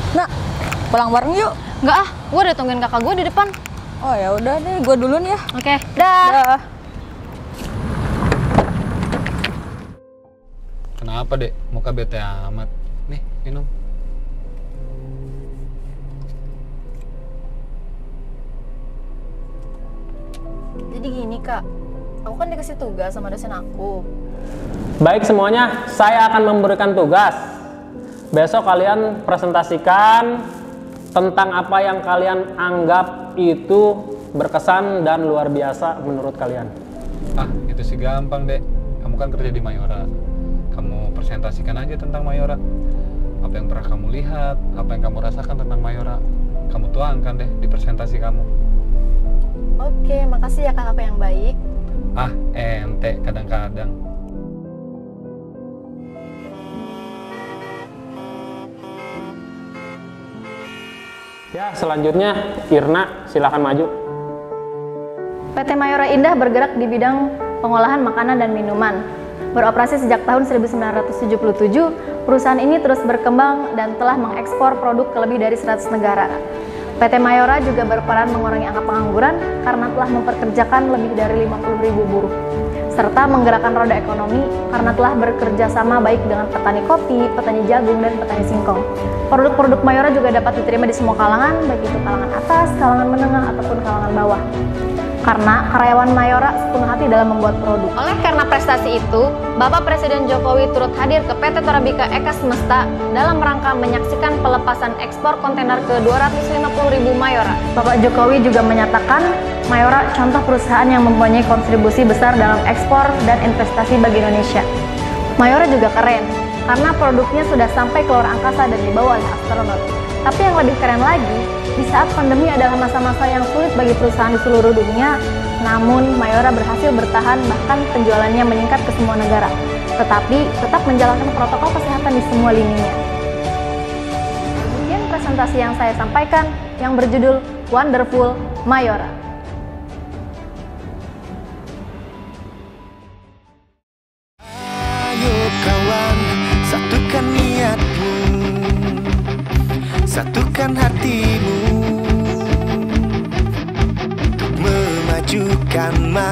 Nak, pulang bareng yuk. Enggak ah, gue udah tungguin kakak gue di depan. Oh ya udah deh, gue duluan ya. Oke, dah. Dah. Kenapa dek? Muka bete amat. Nih, minum. Jadi gini kak, aku kan dikasih tugas sama dosen aku. Baik semuanya, saya akan memberikan tugas. Besok kalian presentasikan tentang apa yang kalian anggap itu berkesan dan luar biasa menurut kalian. Ah, itu sih gampang dek. Kamu kan kerja di Mayora. Kamu presentasikan aja tentang Mayora. Apa yang pernah kamu lihat, apa yang kamu rasakan tentang Mayora. Kamu tuangkan deh di presentasi kamu. Oke, makasih ya kakakku yang baik. Ah, ente kadang-kadang. Ya, selanjutnya Irna, silakan maju. PT Mayora Indah bergerak di bidang pengolahan makanan dan minuman. Beroperasi sejak tahun 1977, perusahaan ini terus berkembang dan telah mengekspor produk ke lebih dari 100 negara. PT Mayora juga berperan mengurangi angka pengangguran karena telah memperkerjakan lebih dari 50.000 buruh, serta menggerakkan roda ekonomi karena telah bekerja sama baik dengan petani kopi, petani jagung, dan petani singkong. Produk-produk Mayora juga dapat diterima di semua kalangan, baik itu kalangan atas, kalangan menengah, ataupun kalangan bawah. Karena karyawan Mayora sepenuh hati dalam membuat produk. Oleh karena prestasi itu, Bapak Presiden Jokowi turut hadir ke PT Torabika Eka Semesta dalam rangka menyaksikan pelepasan ekspor kontainer ke 250.000 Mayora. Bapak Jokowi juga menyatakan Mayora contoh perusahaan yang mempunyai kontribusi besar dalam ekspor dan investasi bagi Indonesia. Mayora juga keren, karena produknya sudah sampai ke luar angkasa dan dibawa oleh astronot. Tapi yang lebih keren lagi, di saat pandemi adalah masa-masa yang sulit bagi perusahaan di seluruh dunia, namun Mayora berhasil bertahan, bahkan penjualannya meningkat ke semua negara, tetapi tetap menjalankan protokol kesehatan di semua lininya. Kemudian presentasi yang saya sampaikan yang berjudul Wonderful Mayora. Ayo kawan, satukan niatmu, satukan hatimu untuk memajukan